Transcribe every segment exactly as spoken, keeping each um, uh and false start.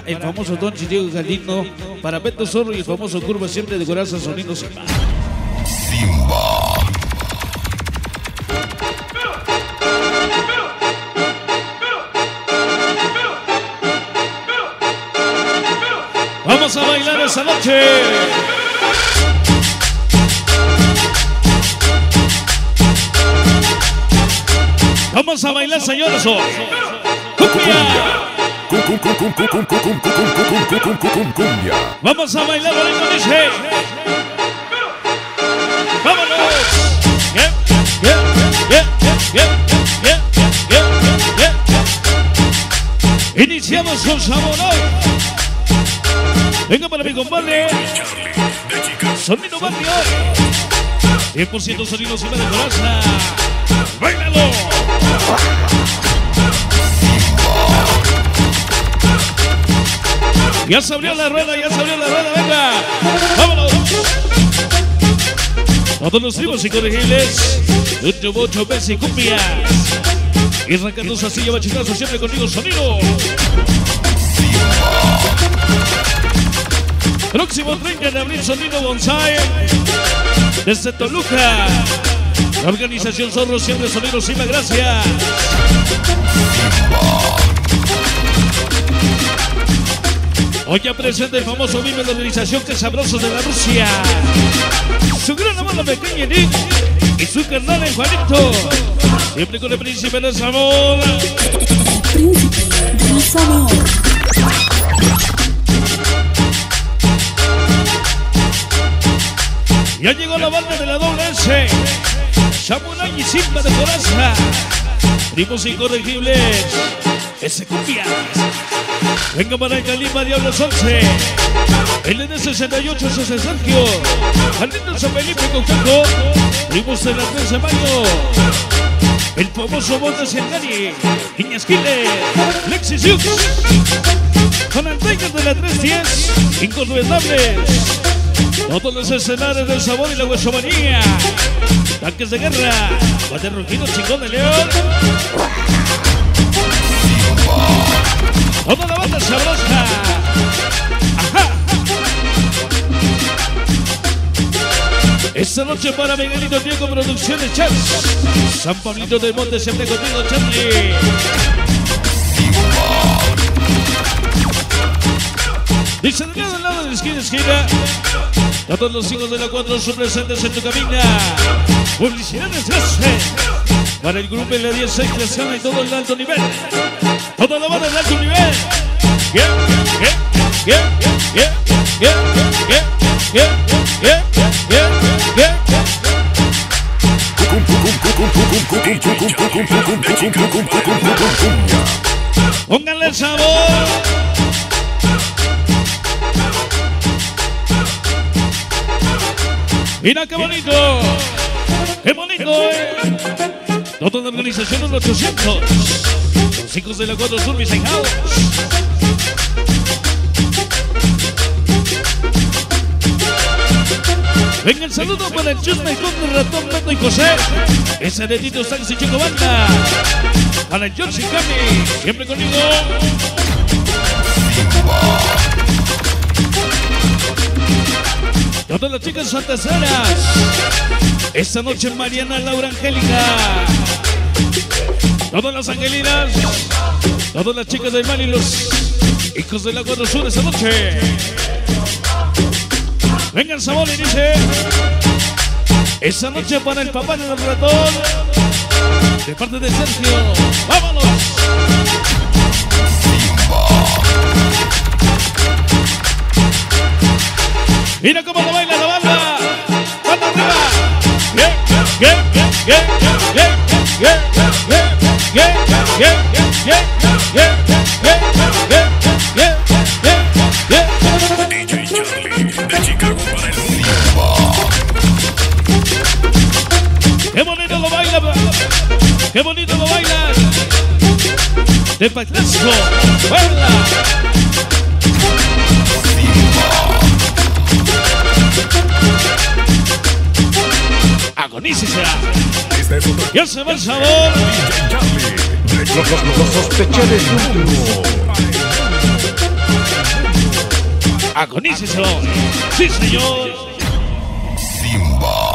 el famoso Don Diego Galindo, para Beto Zorro y el famoso Curva siempre de corazón sonido Simba. Simba. Vamos a bailar esa noche. Vamos a bailar, señores. Cumbia. Vamos a bailar, bonito, dice. Vámonos. Yeah, yeah, yeah, yeah, yeah, yeah, yeah, yeah. Iniciamos con sabor hoy. Venga para mi compadre. Sonido barrio. cien por ciento sonido Simba de coraza. ¡Báilalo! Ya se abrió la rueda, ya se abrió la rueda, venga. ¡Vámonos! Todos los tribus incorregibles. Mucho, mucho, besos y cumbias. Y arrancando su silla bachetazo siempre conmigo sonido. Próximo treinta de abril, sonido Bonsai. Desde Toluca. La organización Zorro siempre sonido Simba, gracias. Hoy ya presenta el famoso miembro de la organización Que Sabrosos de la Rusia. Su gran amor pequeña Nick y su carnal el Juanito. Siempre con el príncipe del sabor. Príncipe del sabor. Ya llegó la banda de la doble S. Samurai y Simba de coraza. Primos incorregibles. Ese cumbias. Venga para el Calima Diablos once. El N sesenta y ocho, ese es Sergio. Jardín San Felipe con Caco. Primos de la tres de mayo. El famoso Montes y Engani. Niñas Killer. Lexis Yux. Con el Tiger de la tres diez. Incontrolables. Todos los escenarios del sabor y la huesomanía. Tanques de guerra. Guaterrojino, chingón de León. Toda la banda sabrosa. Ajá. Esta noche para Miguelito Diego Producciones Chats. San Pablito del Monte siempre contigo, Charlie. Dice de lado al lado de la esquina a esquina. Todos los hijos de la cuatro son presentes en tu cabina. Publicidades gracias. Para el grupo de la diez creación y todo el alto nivel. Toda la banda de alto nivel. Yeah, yeah, yeah, yeah, yeah, yeah, yeah, yeah, yeah, yeah, yeah. Pónganle el sabor. Mira qué bonito. Qué bonito, eh. Toda la organización de los ochocientos. Los hijos de la cuatro Sur, mis ahijados. Venga el saludo para el Chusma con el Ratón, Beto y José. Ese de Tito Sánchez y Chico Banda. Para el George y Cami, siempre conmigo. Todas las chicas santaceras. Esta noche Mariana Laura Angélica. Todas las angelinas. Todas las chicas del mal y los hijos de la cuatro Sur esta noche. Venga el sabor y dice. Esta noche para el papá del ratón. De parte de Sergio. ¡Vámonos! Mira cómo lo baila la banda. ¡Banda arriba! ¡Yeah, yeah, yeah, yeah, yeah, yeah, yeah, yeah, yeah, yeah, yeah, yeah, yeah, yeah, yeah, yeah. D J Charlie de Chicago para el mundo. ¡Qué bonito lo baila! ¡Qué bonito lo baila! De Paclasco. ¡Baila! Agonícese. Ya se va el sabor. Los, los, los sospeché del último. Agoníceselo. Sí, señor. Simba.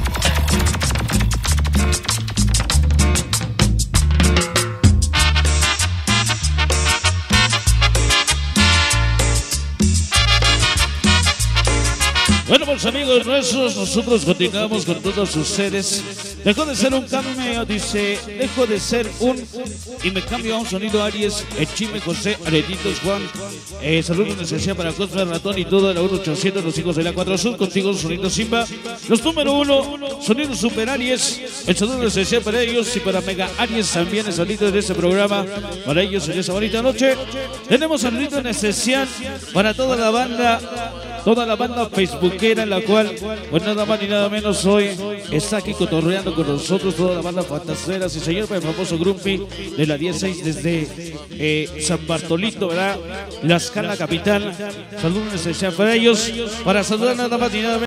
Bueno, pues amigos nuestros, nosotros continuamos con todos ustedes. Dejó de ser un cameo, dice, dejó de ser un, y me cambio a un sonido Aries, el Chime, José, Aretitos, Juan. Eh, saludos necesidad para Cosme, Ratón y todo el uno ochocientos, los hijos de la cuatro Sur, contigo sonido Simba. Los número uno, sonido Super Aries, el saludo necesidad para ellos y para Mega Aries también, el saludo de este programa, para ellos en esta bonita noche. Tenemos saludo en especial para toda la banda. Toda la banda facebookera en la cual, pues nada más ni nada menos hoy está aquí cotorreando con nosotros toda la banda Fantaseras y señor, el famoso Grumpy de la dieciséis desde eh, San Bartolito, ¿verdad? La Escala Capital. Saludos especial para ellos, para saludar nada más ni nada menos.